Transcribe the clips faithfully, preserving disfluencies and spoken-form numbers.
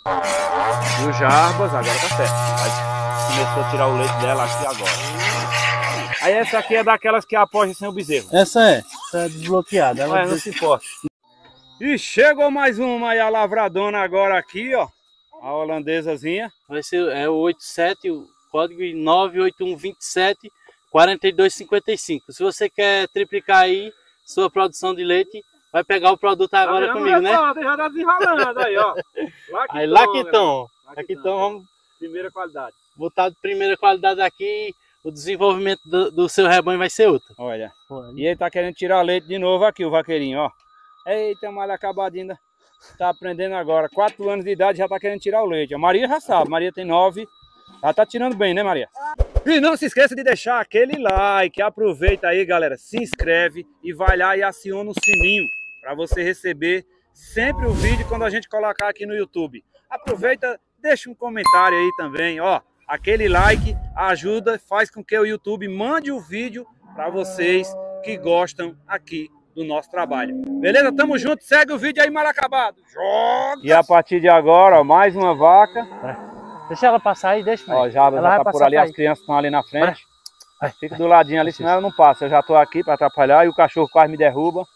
E o Jarbas, agora tá certo. Aí começou a tirar o leite dela aqui agora. Aí essa aqui é daquelas que apoia sem o bezerro. Essa é, essa é desbloqueada. Ela Olha, não se importa. E chegou mais uma aí, a lavradona agora aqui, ó. A holandesazinha. Vai ser é o oitenta e sete, o código nove oito um dois sete quatro dois cinco cinco. Se você quer triplicar aí sua produção de leite, vai pegar o produto agora tá comigo, né? Pronto, já tá desenrolando aí, ó. Lacton, aí, Lacton. Lacton, vamos... Primeira qualidade. Botar de primeira qualidade aqui, o desenvolvimento do, do seu rebanho vai ser outro. Olha. Olha. E ele tá querendo tirar leite de novo aqui, o vaqueirinho, ó. Eita, malha acabada ainda. Tá aprendendo agora. Quatro anos de idade já tá querendo tirar o leite. A Maria já sabe, Maria tem nove. Ela tá tirando bem, né, Maria? E não se esqueça de deixar aquele like. Aproveita aí, galera. Se inscreve e vai lá e aciona o sininho para você receber sempre o vídeo quando a gente colocar aqui no YouTube. Aproveita, deixa um comentário aí também, ó. Aquele like ajuda, faz com que o YouTube mande o vídeo para vocês que gostam aqui do nosso trabalho. Beleza? Tamo junto, segue o vídeo aí, mal acabado. Joga! E a partir de agora, ó, mais uma vaca. É. Deixa ela passar aí, deixa. Ó, já ela tá por ali, as crianças estão ali na frente. Vai. Fica do ladinho ali, senão ela não passa. Eu já tô aqui para atrapalhar e o cachorro quase me derruba.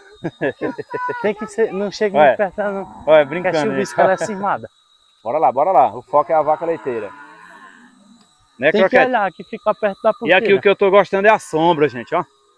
Tem que ser, não chega muito perto não. Olha, brincando. Quer que ela é cismada. Bora lá, bora lá. O foco é a vaca leiteira. Né, tem Croquete? Que olhar, que fica perto da porteira. E aqui o que eu tô gostando é a sombra, gente, ó.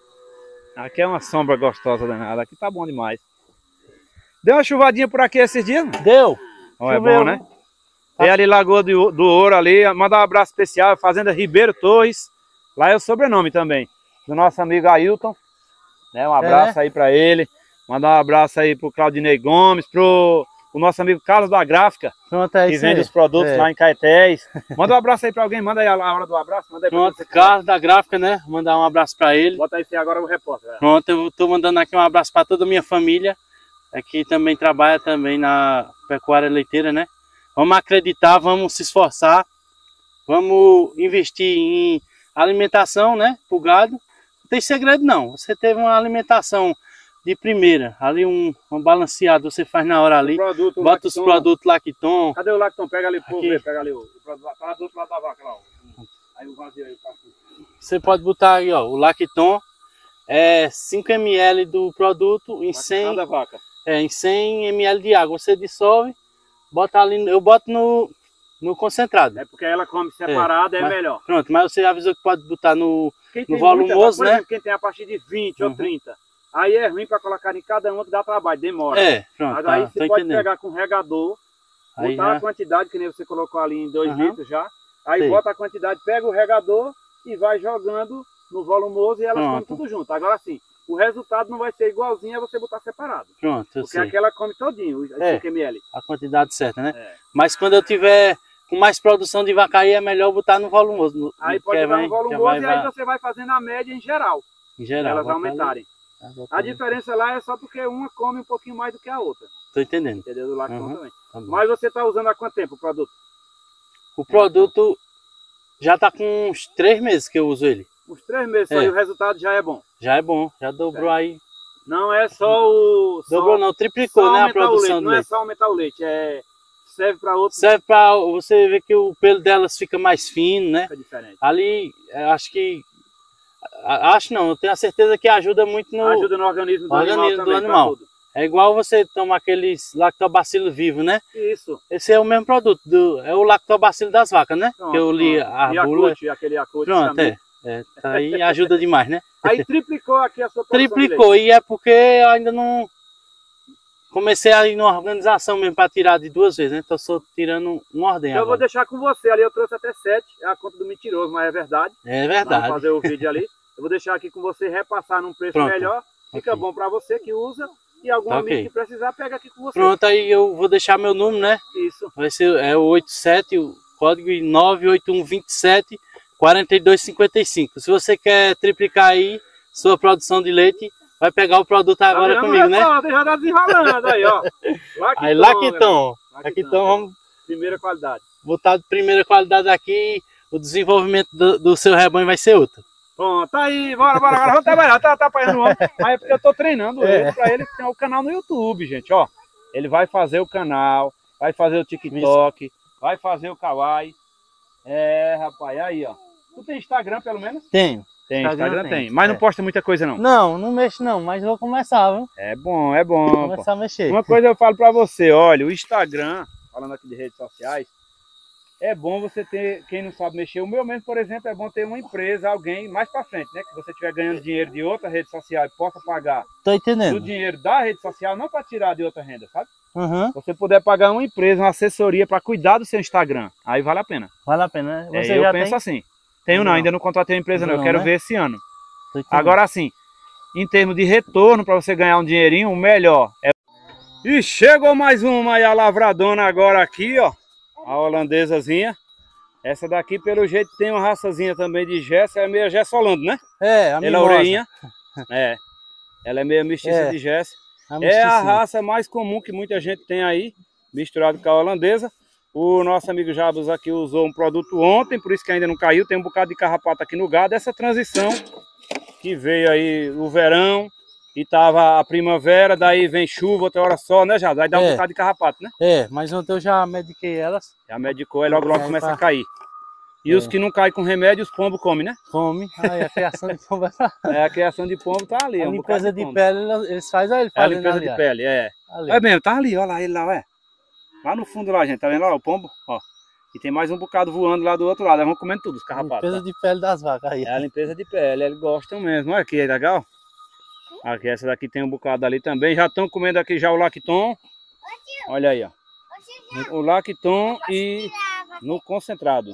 Aqui é uma sombra gostosa danada. Aqui tá bom demais. Deu uma chuvadinha por aqui esses dias? Deu. Ó, é bom, né? Tem ali Lagoa do, do Ouro ali. Mandar um abraço especial. Fazenda Ribeiro Torres. Lá é o sobrenome também. Do nosso amigo Ailton. Né? Um abraço é. aí pra ele. Mandar um abraço aí pro Claudinei Gomes. Pro o nosso amigo Carlos da Gráfica. Pronto, é que vende aí. os produtos é. lá em Caetés. Manda um abraço aí pra alguém. Manda aí a hora do abraço. Manda aí pra Pronto, Carlos da Gráfica, né? Mandar um abraço pra ele. Bota aí agora o repórter. É. Pronto, eu tô mandando aqui um abraço pra toda a minha família. Aqui também trabalha também na pecuária leiteira, né? Vamos acreditar, vamos se esforçar. Vamos investir em alimentação, né? Pro gado. Não tem segredo não. Você teve uma alimentação de primeira, ali um, um balanceado, você faz na hora ali, o produto, bota os produtos Lacton. Cadê o Lacton? Pega ali, por ver, pega ali o, o produto, tá do outro lado da vaca lá, ó. Aí o vazio aí, o cachorro. Você pode botar aí, ó, o Lacton, é cinco mililitros do produto em cem, vaca. É, em cem mililitros de água, você dissolve, bota ali, eu boto no, no concentrado. É porque ela come separada, é, é mas, melhor. Pronto, mas você avisou que pode botar no, no volumoso, né? Exemplo, quem tem a partir de vinte uhum. ou trinta. Aí é ruim para colocar em cada uma que dá trabalho, demora. É, pronto. Mas aí tá, você pode entendendo. pegar com regador, aí botar já... a quantidade, que nem você colocou ali em dois uhum. litros já. Aí Sei. bota a quantidade, pega o regador e vai jogando no volumoso e elas comem tudo junto. Agora sim, o resultado não vai ser igualzinho a você botar separado. Pronto, eu Porque sei. aquela come todinho, os é, cinco mililitros. A quantidade certa, né? É. Mas quando eu tiver com mais produção de vaca aí, é melhor botar no volumoso. No, aí pode botar no volumoso vai, e aí vai... você vai fazendo a média em geral. Em geral. Elas aumentarem. A diferença lá é só porque uma come um pouquinho mais do que a outra. Tô entendendo. Entendeu? Do Lacton uhum, também. Tá mas você está usando há quanto tempo o produto? O produto já tá com uns três meses que eu uso ele. Uns três meses, é. Só, e o resultado já é bom? Já é bom, já dobrou é. aí. Não é só o... Dobrou só, não, triplicou, né, a produção do leite. Não é só aumentar o leite, é... serve para outro. Serve para você ver que o pelo delas fica mais fino, né? Fica diferente. Ali, acho que... Acho não, eu tenho a certeza que ajuda muito no... Ajuda no organismo do organismo animal. Do animal. É igual você tomar aqueles lactobacilo vivo, né? Isso. Esse é o mesmo produto, do, é o lactobacilo das vacas, né? Pronto, que eu li pronto. a Yakult, bula. aquele Yakult. Pronto, é, é. Aí ajuda demais, né? Aí triplicou aqui a sua produção. Triplicou, e é porque eu ainda não... Comecei a ir numa organização mesmo para tirar de duas vezes, né? Então eu só tirando uma ordem então, agora. Eu vou deixar com você ali, eu trouxe até sete, é a conta do mentiroso, mas é verdade. É verdade. Vamos fazer o vídeo ali. Eu vou deixar aqui com você, repassar num preço Pronto. melhor. Fica okay. bom para você que usa. E algum tá amigo okay. que precisar, pega aqui com você. Pronto, aí eu vou deixar meu número, né? Isso. Vai ser é o oitenta e sete, o código nove oito um dois sete quatro dois cinco cinco. Se você quer triplicar aí sua produção de leite, vai pegar o produto agora tá comigo, né? Já tá desenrolando aí, ó. Lacton, aí, Lacton. Lacton, vamos... Primeira qualidade. Botar de primeira qualidade aqui, o desenvolvimento do, do seu rebanho vai ser outro. Pronto, tá aí, bora, bora, agora vamos trabalhar, tá atrapalhando o homem. Mas é porque eu tô treinando é. ele, pra ele ter o canal no YouTube, gente, ó. Ele vai fazer o canal, vai fazer o TikTok, vai fazer o Kawaii. É, rapaz, aí, ó. Tu tem Instagram, pelo menos? Tenho. Tem, Instagram Instagram tem, tem. Mas é. não posta muita coisa, não? Não, não mexo não, mas vou começar, viu? É bom, é bom. Vou começar pô. a mexer. Uma coisa eu falo pra você, olha, o Instagram, falando aqui de redes sociais, é bom você ter, quem não sabe mexer, o meu mesmo, por exemplo, é bom ter uma empresa, alguém mais pra frente, né? Que você estiver ganhando dinheiro de outra rede social e possa pagar Tô o entendendo. dinheiro da rede social, não para tirar de outra renda, sabe? Uhum. Você puder pagar uma empresa, uma assessoria para cuidar do seu Instagram, aí vale a pena. Vale a pena, né? Você É, eu já penso tem? assim. Tenho não, Não. ainda não contratei uma empresa Ainda não, eu não, quero né? ver esse ano. Tô entendendo. Agora assim, em termos de retorno para você ganhar um dinheirinho, o melhor é... E chegou mais uma aí, a lavradona agora aqui, ó. A holandesazinha. Essa daqui, pelo jeito, tem uma raçazinha também de Jessa, é meio Gessolando, né? É, a Ela é mimosa. orelhinha. É. Ela é meio mestiça É, de Jessa. a É a mesticinha. raça mais comum que muita gente tem aí, misturado com a holandesa. O nosso amigo Jabas aqui usou um produto ontem, por isso que ainda não caiu. Tem um bocado de carrapato aqui no gado. Essa transição que veio aí o verão e tava a primavera, daí vem chuva, outra hora só, né, Jabas? Aí dá um É. bocado de carrapato, né? É, mas ontem eu já mediquei elas. Já medicou e logo logo Aí começa pra- a cair. E É. os que não caem com remédio, os pombos comem, né? Come. Aí a criação de pombo é pra... É, a criação de pombo tá ali. A é um bocado limpeza de pombo. pele, elas- eles fazem, olha ele É a fazendo limpeza ali, de ó. pele, é. Ali. É mesmo, tá ali, olha lá, ele lá, ué. Lá no fundo lá, gente, tá vendo lá o pombo? Ó. E tem mais um bocado voando lá do outro lado, eles vão comendo tudo, os carrapatos. Limpeza ó. de pele das vacas aí. É a limpeza de pele, eles gostam mesmo. Olha que legal. Aqui, essa daqui tem um bocado ali também. Já estão comendo aqui já o lacton. Olha aí, ó. O lacton e no concentrado.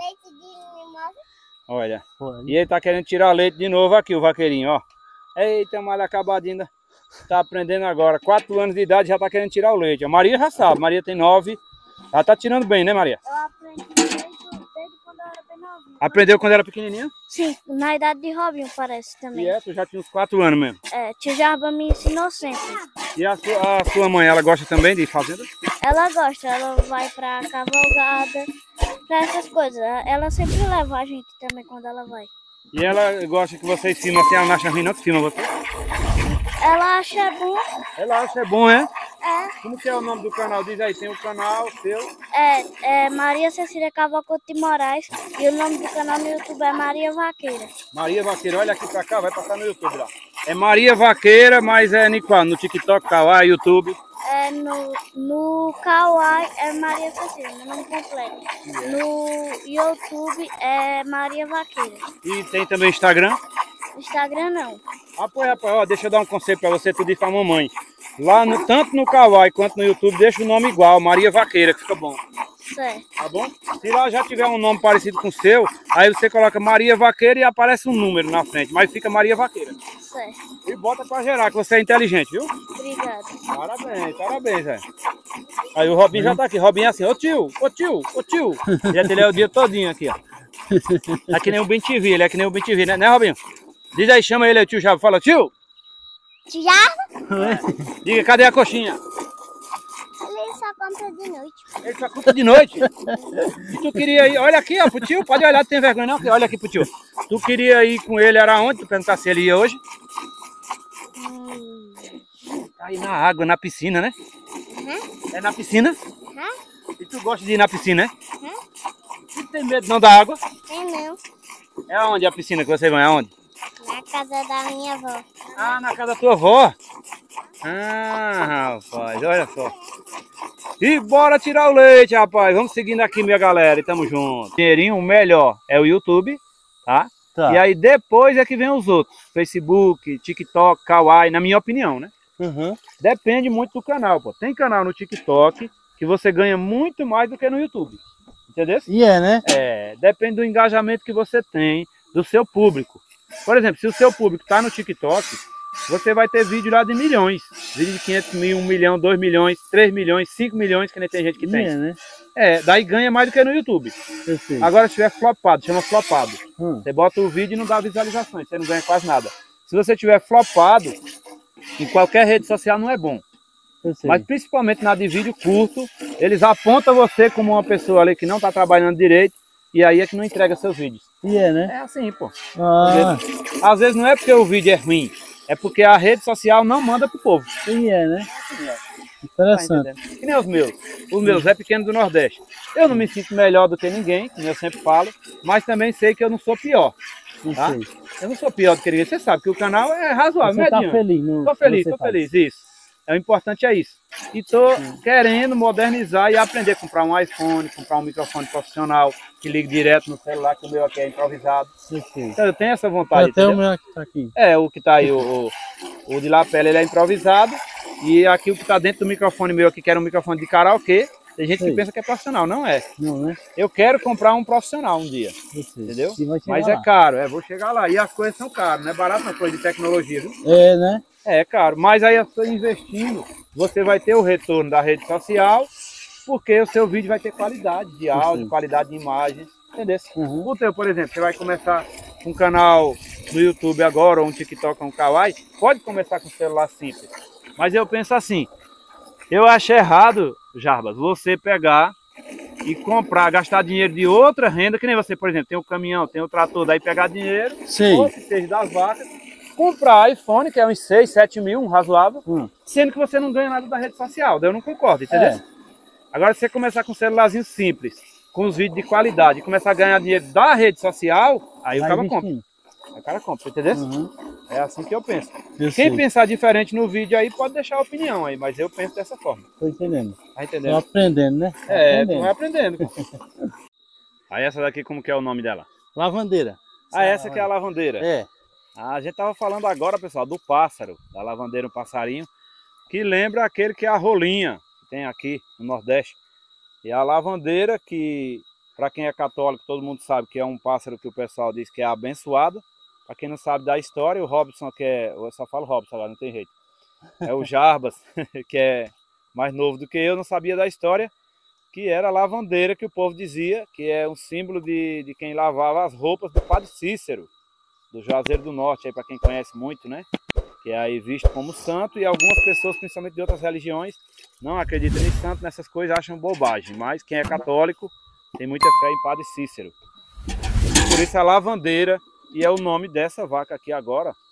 Olha. E ele tá querendo tirar leite de novo aqui, o vaqueirinho, ó. Eita, malha acabadinha. Tá aprendendo agora. Quatro anos de idade já tá querendo tirar o leite. A Maria já sabe. Maria tem nove. Ela tá tirando bem, né, Maria? Eu aprendi desde, desde quando eu era bem novinha. Aprendeu quando era pequenininha? Sim, na idade de Robinho parece também. E é, tu já tinha uns quatro anos mesmo. É, tio Jarba me ensinou sempre. E a sua, a sua mãe, ela gosta também de fazenda? Ela gosta, ela vai pra cavalgada, pra essas coisas. Ela sempre leva a gente também quando ela vai. E ela gosta que vocês filmam assim, ela não acha ruim não que filma você? Ela acha bom, Ela acha é bom, é? é, Como que é o nome do canal? Diz aí, tem o canal seu. é, é Maria Cecília Cavalcante de Moraes e o nome do canal no YouTube é Maria Vaqueira. Maria Vaqueira, olha aqui pra cá, vai passar no YouTube lá. É Maria Vaqueira, mas é no qual? No TikTok, Kawaii, YouTube. É no, no Kawaii é Maria Cecília, meu nome completo. No YouTube é Maria Vaqueira. E tem também Instagram. Instagram não. Apoia, rapaz, ó, deixa eu dar um conselho pra você, tu diz pra mamãe. Lá, no, tanto no Kawaii quanto no YouTube, deixa o nome igual, Maria Vaqueira, que fica bom. Certo. Tá bom? Se lá já tiver um nome parecido com o seu, aí você coloca Maria Vaqueira e aparece um número na frente, mas fica Maria Vaqueira. Certo. E bota pra gerar, que você é inteligente, viu? Obrigada. Parabéns, parabéns, velho. Aí o Robinho já tá aqui, Robinho é assim, ô tio, ô tio, ô tio. Ele é o dia todinho aqui, ó. É que nem o Ben T V, ele é que nem o Ben T V, né, né Robinho? Diz aí, chama ele aí, tio Jabo, fala, tio. Tio Jarba? Diga, cadê a coxinha? Ele só compra de noite. Ele só conta de noite. E tu queria ir, olha aqui, ó, pro tio, pode olhar, não tem vergonha não, olha aqui pro tio. Tu queria ir com ele, era onde? Tu perguntar se ele ia hoje? Hum. Aí na água, na piscina, né? Uhum. É na piscina? Uhum. E tu gosta de ir na piscina, né? Uhum. Tu tem medo não da água? Tem não. É aonde a piscina que você vai, aonde? Na casa da minha avó. Ah, na casa da tua avó? Ah, rapaz, olha só. E bora tirar o leite, rapaz. Vamos seguindo aqui, minha galera, e tamo junto. Dinheirinho, o melhor é o YouTube, tá? Tá. E aí depois é que vem os outros. Facebook, TikTok, Kawaii, na minha opinião, né? Uhum. Depende muito do canal, pô. Tem canal no TikTok que você ganha muito mais do que no YouTube. Entendeu? E é, né? É, depende do engajamento que você tem, do seu público. Por exemplo, se o seu público está no TikTok, você vai ter vídeo lá de milhões. Vídeo de quinhentos mil, um milhão, dois milhões, três milhões, cinco milhões, que nem tem gente que E tem. é, né? É, daí ganha mais do que no YouTube. Eu sei. Agora, se tiver flopado, chama flopado. Hum. Você bota o vídeo e não dá visualizações, você não ganha quase nada. Se você tiver flopado, em qualquer rede social não é bom. Eu sei. Mas principalmente na de vídeo curto, eles apontam você como uma pessoa ali que não está trabalhando direito, e aí é que não entrega seus vídeos. E é, né? É assim, pô. Ah, Às vezes não é porque o vídeo é ruim, é porque a rede social não manda pro povo. e é, né? Interessante. Tá entendendo? Que nem os meus. Os meus é pequeno do Nordeste. Eu não me sinto melhor do que ninguém, como eu sempre falo, mas também sei que eu não sou pior. Tá? Eu não sou pior do que ninguém. Você sabe que o canal é razoável, Você tá mediano. feliz, no Tô feliz, que você tô faz. feliz, isso. É, o importante é isso. E tô querendo modernizar e aprender a comprar um iPhone, comprar um microfone profissional que ligue direto no celular, que o meu aqui é improvisado. Sim, sim. Então eu tenho essa vontade. Até o entendeu? meu que tá aqui. É, o que tá aí, o, o, o de lapela, ele é improvisado. E aqui o que tá dentro do microfone meu aqui, que era um microfone de karaokê, tem gente Sei. que pensa que é profissional, não é. Não, né? Eu quero comprar um profissional um dia, Eu sei. entendeu? E vai chegar Mas lá. é caro, é, vou chegar lá. E as coisas são caras, não é barato uma coisa de tecnologia, viu? É, né? É caro, mas aí você investindo, você vai ter o retorno da rede social, porque o seu vídeo vai ter qualidade de áudio, Sim. qualidade de imagem, entendeu? Uhum. O teu, por exemplo, você vai começar um canal no YouTube agora, ou um TikTok, ou um Kawaii, pode começar com um celular simples. Mas eu penso assim, eu acho errado, Jarbas, você pegar e comprar, gastar dinheiro de outra renda, que nem você, por exemplo, tem o caminhão, tem o trator, daí pegar dinheiro, Sim. ou que seja das vacas, comprar iPhone, que é uns seis, sete mil, um razoável, Hum. sendo que você não ganha nada da rede social. Daí eu não concordo, entendeu? É. Agora, se você começar com um celularzinho simples, com os vídeos de qualidade, e começar a ganhar dinheiro da rede social, aí Vai o cara compra. investindo. Aí o cara compra, entendeu? Uhum. É assim que eu penso. Eu Quem sei. pensar diferente no vídeo aí, pode deixar a opinião aí, mas eu penso dessa forma. Tô entendendo. Tá Tô entendendo? aprendendo, né? Tô É, tu aprendendo. vai aprendendo. Aí essa daqui, como que é o nome dela? Lavandeira. Ah, essa que é a lavandeira. É. Ah, a gente tava falando agora, pessoal, do pássaro, da lavandeira, um passarinho, que lembra aquele que é a rolinha, que tem aqui no Nordeste. E a lavandeira, que para quem é católico, todo mundo sabe que é um pássaro que o pessoal diz que é abençoado. Para quem não sabe da história, o Robson, que é, eu só falo Robson agora, não tem jeito. É o Jarbas, que é mais novo do que eu, não sabia da história, que era a lavandeira que o povo dizia, que é um símbolo de, de quem lavava as roupas do Padre Cícero, do Juazeiro do Norte, aí para quem conhece muito, né? Que é aí visto como santo, e algumas pessoas, principalmente de outras religiões, não acreditam em santo, nessas coisas, acham bobagem. Mas quem é católico tem muita fé em Padre Cícero. Por isso a lavandeira, e é o nome dessa vaca aqui agora,